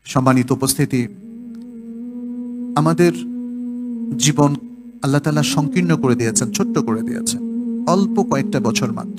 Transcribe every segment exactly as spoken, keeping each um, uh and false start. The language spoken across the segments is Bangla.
সম্মানিত উপস্থিতি, আমাদের জীবন আল্লাহ তাআলা সংকীর্ণ করে দিয়েছেন, ছোট্ট করে দিয়েছেন, অল্প কয়েকটা বছর মাত্র।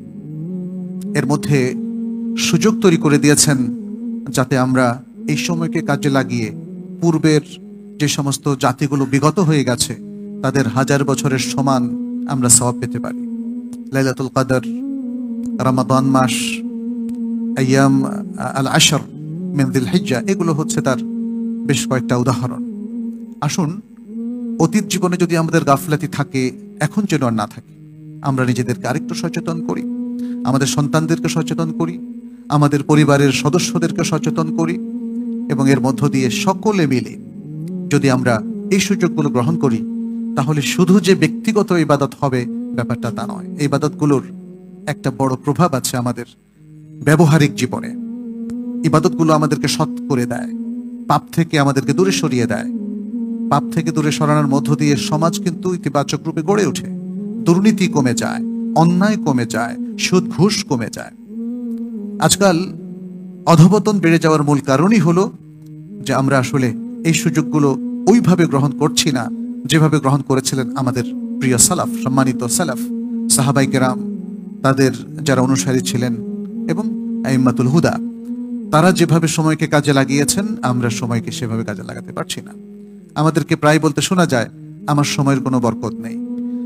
এর মধ্যে সুযোগ তৈরি করে দিয়েছেন যাতে আমরা এই সময়কে কাজে লাগিয়ে পূর্বের যে সমস্ত জাতিগুলো বিগত হয়ে গেছে তাদের হাজার বছরের সমান আমরা সওয়াব পেতে পারি। লাইলাতুল কদর, রমাদান মাস, আইয়াম আল আশর মিন যিল হিজ্জা, এগুলো হচ্ছে তার বেশ কয়েকটা উদাহরণ। আসুন, অতীত জীবনে যদি আমাদের গাফলাতি থাকে, এখন যেন আর না থাকে, আমরা নিজেদেরকে আরেকটু সচেতন করি, আমাদের সন্তানদেরকে সচেতন করি, আমাদের পরিবারের সদস্যদেরকে সচেতন করি, এবং এর মধ্য দিয়ে সকলে মিলে যদি আমরা এই সুযোগগুলো গ্রহণ করি, তাহলে শুধু যে ব্যক্তিগত ইবাদত হবে ব্যাপারটা তা নয়। এই ইবাদতগুলোর একটা বড় প্রভাব আছে আমাদের ব্যবহারিক জীবনে। ইবাদতগুলো আমাদেরকে সৎ করে দেয়, পাপ থেকে আমাদেরকে দূরে সরিয়ে দেয়। পাপ থেকে দূরে সরানোর মধ্য দিয়ে সমাজ কিন্তু ইতিবাচক রূপে গড়ে ওঠে, দুর্নীতি কমে যায়, অন্যায় কমে যায়, সুদ ঘুষ কমে যায়। আজকাল অধঃপতন বেড়ে যাওয়ার মূল কারণই হলো যে আমরা আসলে এই সুযোগগুলো ওইভাবে গ্রহণ করছি না যেভাবে গ্রহণ করেছিলেন আমাদের প্রিয় সালাফ, সম্মানিত সালাফ, সাহাবায়ে কেরাম, তাদের যারা অনুসারী ছিলেন, এবং আইম্মাতুল হুদা, তারা যেভাবে সময়কে কাজে লাগিয়েছেন আমরা সময়কে সেভাবে কাজে লাগাতে পারছি না। আমাদেরকে প্রায় বলতে শোনা যায়, আমার সময়ের কোনো বরকত নেই।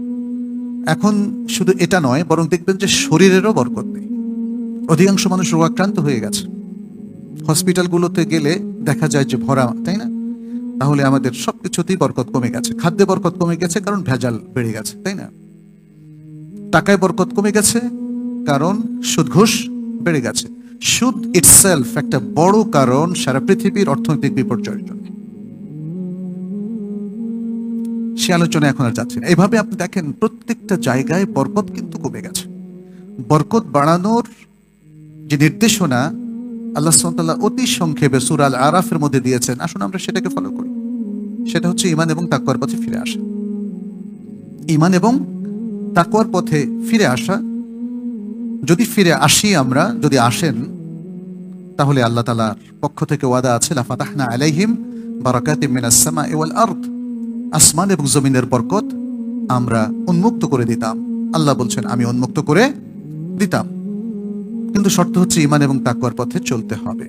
এখন শুধু এটা নয়, বরং দেখবেন যে শরীরেরও বরকত নেই। অধিকাংশ মানুষ রোগাক্রান্ত হয়ে গেছে, হসপিটালগুলোতে গেলে দেখা যায় যে ভরা, তাই না? তাহলে আমাদের সবকিছুতেই বরকত কমে গেছে। খাদ্যে বরকত কমে গেছে কারণ ভেজাল বেড়ে গেছে, তাই না? টাকায় বরকত কমে গেছে কারণ সুদ ঘুষ বেড়ে গেছে। সুদ ইটসেলফ একটা বড় কারণ সারা পৃথিবীর অর্থনৈতিক বিপর্যয়ের জন্য। সে আলোচনা এখন আর যাচ্ছে না। এইভাবে আপনি দেখেন প্রত্যেকটা জায়গায় বরকত কিন্তু কমে গেছে। বরকত বাড়ানোর যে নির্দেশনা আল্লাহ সুবহানাহু ওয়া তাআলা অতি সংক্ষেপে সূরা আল আরাফের মধ্যে দিয়েছেন, আসুন আমরা সেটাকে ফলো করি। সেটা হচ্ছে ঈমান এবং তাকওয়ার পথে ফিরে আসা। ঈমান এবং তাকওয়ার পথে ফিরে আসা। যদি ফিরে আসি আমরা, যদি আসেন, তাহলে আল্লাহ তাআলার পক্ষ থেকে ওয়াদা আছে, লা ফাতাহনা আলাইহিম বারাকাতিম মিনাস সামাই ওয়াল আরদ, আসমান এবং জমিনের বরকত আমরা উন্মুক্ত করে দিতাম। আল্লাহ বলছেন আমি উন্মুক্ত করে দিতাম, কিন্তু শর্ত হচ্ছে ঈমান এবং তাকওয়ার পথে চলতে হবে।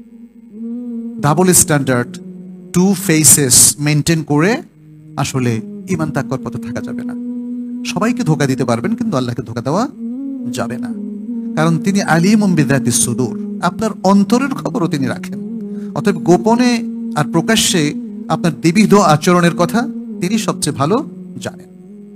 Double standard, two faces maintain করে আসলে ঈমান তাকওয়ার পথে থাকা যাবে না। সবাইকে ধোঁকা দিতে পারবেন, কিন্তু আল্লাহকে ধোঁকা দেওয়া যাবে না, কারণ তিনি আলিমুম বিযাতিস সুদূর, আপনার অন্তরের খবরও তিনি রাখেন। অতএব গোপনে আর প্রকাশ্যে আপনার দ্বিবিধ আচরণের কথা তিনি সবচেয়ে ভালো জানেন।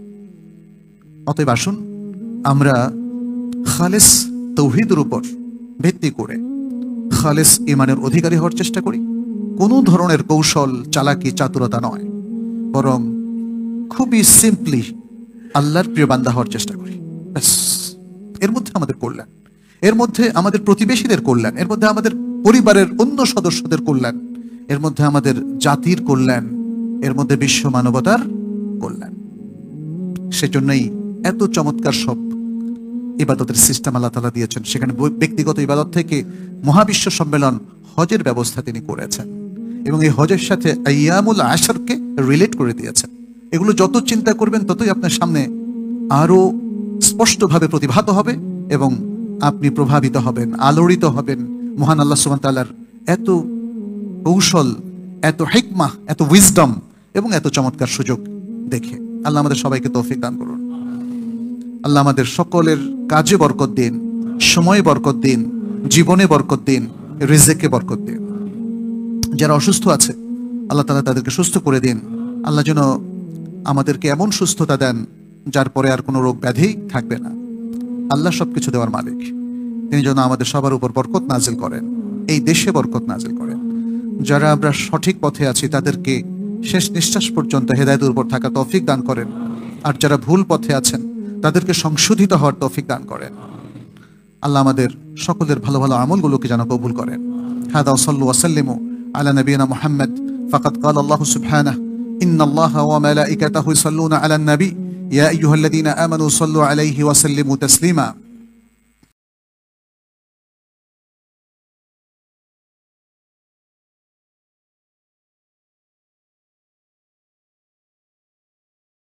অতএব আসুন আমরা খালেস তাওহীদের উপর ভিত্তি করে খালেস ঈমানের অধিকারী হওয়ার চেষ্টা করি। কোনো ধরনের কৌশল, চালাকি, চাতুরতা নয়, বরং খুবই সিম্পলি আল্লাহর প্রিয় বান্দা হওয়ার চেষ্টা করি। ব্যাস, এর মধ্যে আমাদের কল্যাণ, এর মধ্যে আমাদের প্রতিবেশীদের কল্যাণ, এর মধ্যে আমাদের পরিবারের অন্য সদস্যদের কল্যাণ, এর মধ্যে আমাদের জাতির কল্যাণ, এর মধ্যে বিশ্ব মানবতার কল্যাণ। সেজন্যই এত চমৎকার সব ইবাদতের সিস্টেম আল্লাহ তাআলা দিয়েছেন। সেখানে ব্যক্তিগত ইবাদত থেকে মহাবিশ্ব সম্মেলন, হজের ব্যবস্থা তিনি করেছেন, এবং এই হজের সাথে আইয়ামুল আশরকে রিলেট করে দিয়েছেন। এগুলো যত চিন্তা করবেন ততই আপনার সামনে আরো স্পষ্টভাবে প্রতিভাত হবে, এবং আপনি প্রভাবিত হবেন, আলোড়িত হবেন মহান আল্লাহ সুবহানাহু ওয়া তাআলার এত কৌশল, এত হিকমাহ, এত উইজডম এবং এত চমৎকার সুযোগ দেখে। আল্লাহ আমাদের সবাইকে তৌফিক দান করুন। আল্লাহ আমাদের সকলের কাজে বরকত দিন, সময়ে বরকত দিন, জীবনে বরকত দিন, রিজেকে বরকত দিন। যারা অসুস্থ আছে আল্লাহ তাআলা তাদেরকে সুস্থ করে দিন। আল্লাহ যেন আমাদেরকে এমন সুস্থতা দেন যার পরে আর কোনো রোগ ব্যাধি থাকবে না। আল্লাহ সবকিছু দেওয়ার মালিক, তিনি যেন আমাদের সবার উপর বরকত নাজিল করেন, এই দেশে বরকত নাজিল করেন। যারা আমরা সঠিক পথে আছি তাদেরকে শেষ নিঃশ্বাস পর্যন্ত হেদায়েতের উপর থাকা তৌফিক দান করেন, আর যারা ভুল পথে আছেন তাদেরকে সংশোধিত হওয়ার তৌফিক দান করেন। আল্লাহ আমাদের সকলের ভালো ভালো আমলগুলোকে যেন কবুল করেন। হাদা সাল্লু ওয়া সাল্লিমু আলা নবিয়িনা মুহাম্মদ। ফাকাদ ক্বালা আল্লাহু সুবহানাহু ইন্নাল্লাহা ওয়া মালাইকাতাহু ইউসাল্লুনা আলান নবী ইয়া আইয়ুহাল্লাযীনা আমানু সাল্লু আলাইহি ওয়া সাল্লিমু তাসলিমা।